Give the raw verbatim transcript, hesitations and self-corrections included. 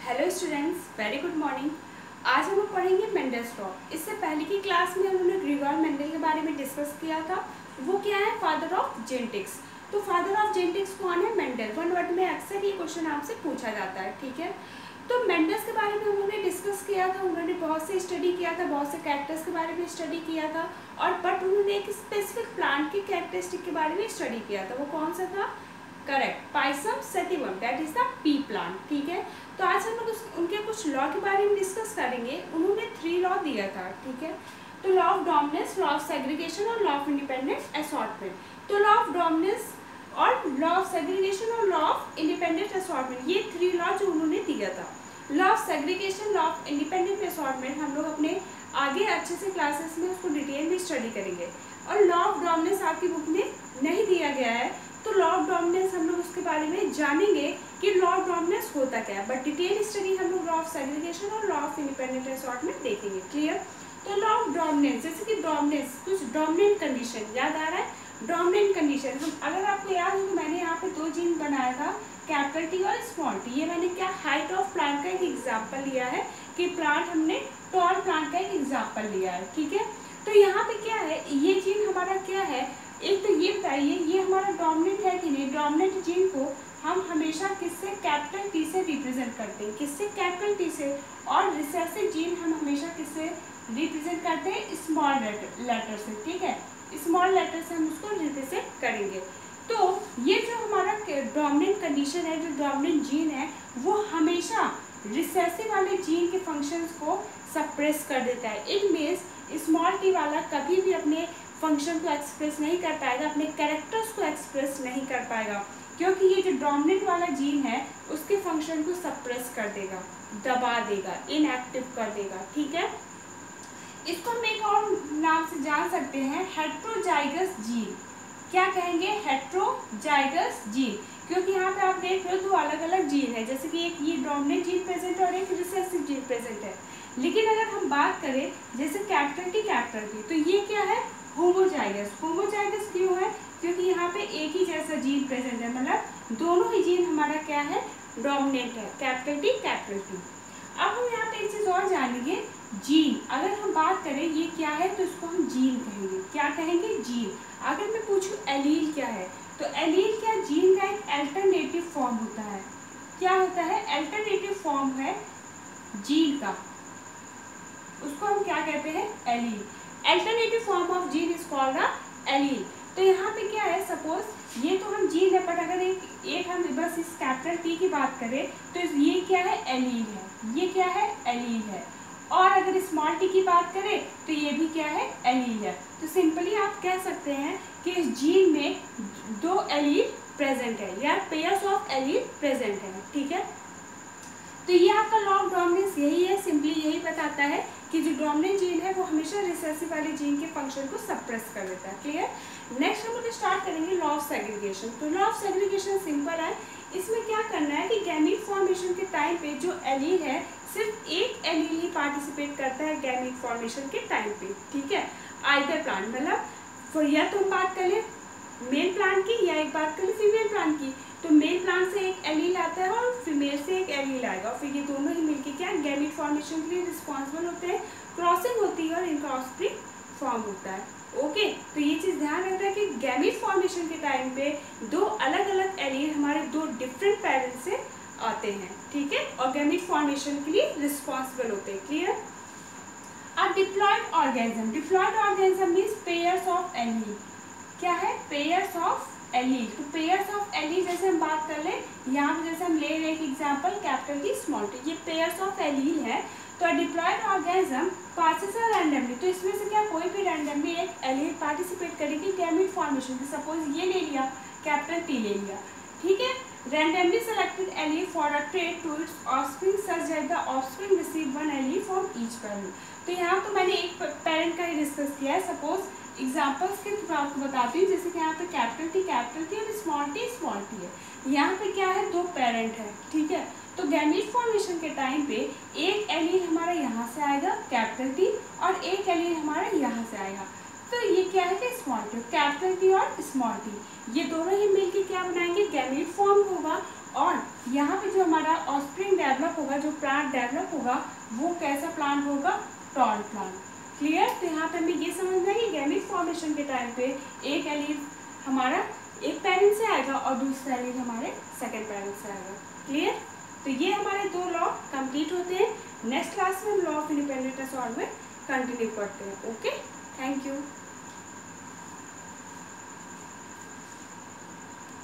Hello students, very good morning. आज हम लोग पढ़ेंगे मेंडल्स लॉ। इससे पहले की क्लास में हमने ग्रेगोर मेंडल के बारे में डिस्कस किया था। वो क्या है? Father of genetics. तो फादर ऑफ जेनेटिक्स कौन है? मेंडल। वन वर्ड में अक्सर ये क्वेश्चन आपसे पूछा जाता है, ठीक है। तो मेंडल्स के बारे में उन्होंने डिस्कस किया था, उन्होंने बहुत से स्टडी किया था, बहुत से कैरेक्टर्स के बारे में स्टडी किया था, और बट उन्होंने एक स्पेसिफिक प्लांट के कैरेक्टरिस्टिक के बारे में स्टडी किया था। वो कौन सा था? Correct, Pisum sativum, that is the pea plant, ठीक है। तो आज हम लोग उनके कुछ लॉ के बारे में डिस्कस करेंगे। उन्होंने थ्री लॉ दिया था, ठीक है। तो law of dominance, law of segregation और लॉ ऑफ इंडिपेंडेंट असॉर्टमेंट। तो लॉ ऑफ डोमिनेंस और लॉ ऑफ सेग्रीगेशन और लॉ ऑफ इंडिपेंडेंट असॉर्टमेंट, ये थ्री लॉ जो उन्होंने दिया था। Law of segregation, law of independent assortment हम लोग अपने आगे अच्छे से क्लासेस में उसको डिटेल में स्टडी करेंगे। और लॉ ऑफ डोमिनेंस आपकी बुक में नहीं दिया गया है, तो लॉ ऑफ डोमिनेंस हम लोग उसके बारे में जानेंगे कि लॉ ऑफ डोमिनेंस होता क्या है, बट डिटेल स्टडी हम लोग लॉ ऑफ सेग्रीगेशन और लॉ ऑफ इंडिपेंडेंट असॉर्टमेंट देखेंगे। क्लियर? तो लॉ ऑफ डोमिनेंस, जैसे कि डोमिनेंस, कुछ डोमिनेंट कंडीशन याद आ रहा है? डोमिनेंट कंडीशन, हम अगर आपको याद हो तो मैंने यहाँ पे दो जीन बनाया था, कैपिटल टी और स्मॉल टी। ये मैंने क्या हाइट ऑफ प्लांट का एक एग्जाम्पल लिया है कि प्लांट हमने टॉल प्लांट का एक एग्जाम्पल लिया है, ठीक है। तो यहाँ पे क्या है, ये जीन हमारा क्या है? एक तो ये बताइए, ये हमारा डोमिनेंट है कि नहीं? डोमिनेंट जीन को हम हमेशा किससे? कैपिटल टी से रिप्रेजेंट करते हैं। किससे? कैपिटल टी से। और रिसेसिव जीन हम हमेशा किससे रिप्रेजेंट करते हैं? स्मॉल लेटर से, ठीक है। स्मॉल लेटर से हम उसको रिप्रेजेंट करेंगे। तो ये जो हमारा डोमिनेंट कंडीशन है, जो डोमिनेंट जीन है, वो हमेशा रिसेसिव वाले जीन के फंक्शंस को सप्रेस कर देता है। इट मीन्स स्मॉल टी वाला कभी भी अपने फंक्शन को एक्सप्रेस नहीं कर पाएगा, अपने कैरेक्टर्स को एक्सप्रेस नहीं कर पाएगा, क्योंकि ये जो डोमिनेंट वाला जीन है उसके फंक्शन को सप्रेस कर देगा, दबा देगा, इनएक्टिव कर देगा, ठीक है। इसको हम एक और नाम से जान सकते हैं, हेट्रोजाइगस जीन। क्या कहेंगे? हेट्रोजाइगस जीन, क्योंकि यहाँ पे आप देख रहे हो दो अलग अलग जीन है, जैसे कि एक ये डोमिनेंट जीन प्रेजेंट है और एक रिसेसिव जीन प्रेजेंट है। लेकिन अगर हम बात करें जैसे कैपिटल टी कैपिटल टी, तो ये क्या है? होमोजाइगस। होमोजाइगस क्यों है? क्योंकि यहाँ पे एक ही जैसा जीन प्रेजेंट है, मतलब दोनों ही जीन हमारा क्या है? डोमिनेंट है, कैपिटल टी कैपिटल टी। अब हम यहाँ पे एक चीज और जानेंगे, जीन। अगर हम बात करें ये क्या है, तो इसको हम जीन कहेंगे। क्या कहेंगे? जीन। अगर मैं पूछूं एलील क्या है, तो एलील क्या? जीन का एक अल्टरनेटिव फॉर्म होता है। क्या होता है? अल्टरनेटिव फॉर्म है जीन का, उसको हम क्या कहते हैं? Allele. Alternative form of gene is called a allele. तो यहाँ पे क्या है, सपोज ये तो हम जीन है, बट अगर एक एक हम बस इस कैपिटल टी की बात करें तो ये क्या है? एलील है। ये क्या है? एलील है। और अगर स्मॉल टी की बात करें तो ये भी क्या है? एलील है। तो सिंपली आप कह सकते हैं कि इस जीन में दो एलील प्रेजेंट है, या पेयर्स ऑफ एलील प्रेजेंट है, ठीक है। तो ये आपका लॉ ऑफ डोमिनेंस यही है, सिंपली यही बताता है कि जो डोमिनेंट जीन है वो हमेशा रिसेसिव वाले जीन के फंक्शन को सप्रेस कर देता है। क्लियर? नेक्स्ट हम लोग स्टार्ट करेंगे लॉ ऑफ सेग्रीगेशन। तो लॉ ऑफ सेग्रीगेशन सिंपल है। इसमें क्या करना है कि गैमीट फॉर्मेशन के टाइम पे जो एलील है, सिर्फ एक एलील ही पार्टिसिपेट करता है गैमीट फॉर्मेशन के टाइम पे, ठीक है। आइदर प्लांट, मतलब या तो हम बात कर ले मेल प्लांट की, या एक बात कर ले फीमेल प्लांट की। तो मेल प्लांट से एक एलील आता है और फीमेल से एक एलील आएगा, और फिर ये दोनों ही मिलके क्या गैमीट फॉर्मेशन के लिए रिस्पॉन्सिबल होते हैं। क्रॉसिंग होती है और इनका ऑफस्प्रिंग फॉर्म होता है। ओके, तो ये चीज़ ध्यान रखना है कि गैमीट फॉर्मेशन के टाइम पे दो अलग अलग एलील हमारे दो डिफरेंट पेरेंट्स से आते हैं, ठीक है, और गैमीट फॉर्मेशन के लिए रिस्पॉन्सिबल होते हैं। क्लियर? अब diploid organism. Diploid organism means pairs of allele. क्या है? Pairs of allele. तो पेयर्स ऑफ एलील जैसे हम बात कर ले, यहाँ पे जैसे हम ले रहे हैं example capital T small T, ये पेयर्स ऑफ एलील है। तो डिप्लॉयड ऑर्गेनिज्म पासेस रैंडमली, तो इसमें से क्या कोई भी रैंडमली एक एलील पार्टिसिपेट करेगी गैमीट फॉर्मेशन की। सपोज ये ले लिया, कैपिटल टी ले लिया, ठीक है। Randomly selected allele for a trait to its offspring such that the offspring receive one allele from each parent. तो यहाँ तो मैंने एक पेरेंट का ही डिस्कस किया है। सपोज एग्जाम्पल्स के थ्रू आपको बताती हूँ, जैसे कि यहाँ पे कैपिटल टी कैपिटल टी और स्मॉल टी स्मॉल टी है। यहाँ पे क्या है? दो पेरेंट है, ठीक है। तो गैमीट फॉर्मेशन के टाइम पे एक एलील हमारा यहाँ से आएगा कैपिटल टी, और एक एलील हमारा यहाँ से आएगा। तो ये क्या है कि स्मॉल टी, कैपिटल टी और स्मॉल टी, ये दोनों ही मिलके क्या बनाएंगे? गैमीट फॉर्म होगा। और यहाँ पे जो हमारा ऑफस्प्रिंग डेवलप डेवलप होगा, जो प्लांट डेवलप होगा वो कैसा प्लांट होगा, टॉल प्लांट। क्लियर। तो यहाँ पे हमें ये समझना है कि गैमीट फॉर्मेशन के टाइम पे एक एलील हमारा एक पेरेंट से आएगा और दूसरा एलील हमारे सेकेंड पेरेंट से आएगा। क्लियर। तो ये हमारे दो लॉ कंप्लीट होते हैं। नेक्स्ट क्लास में हम law of independent assortment continue करते हैं। Okay, thank you.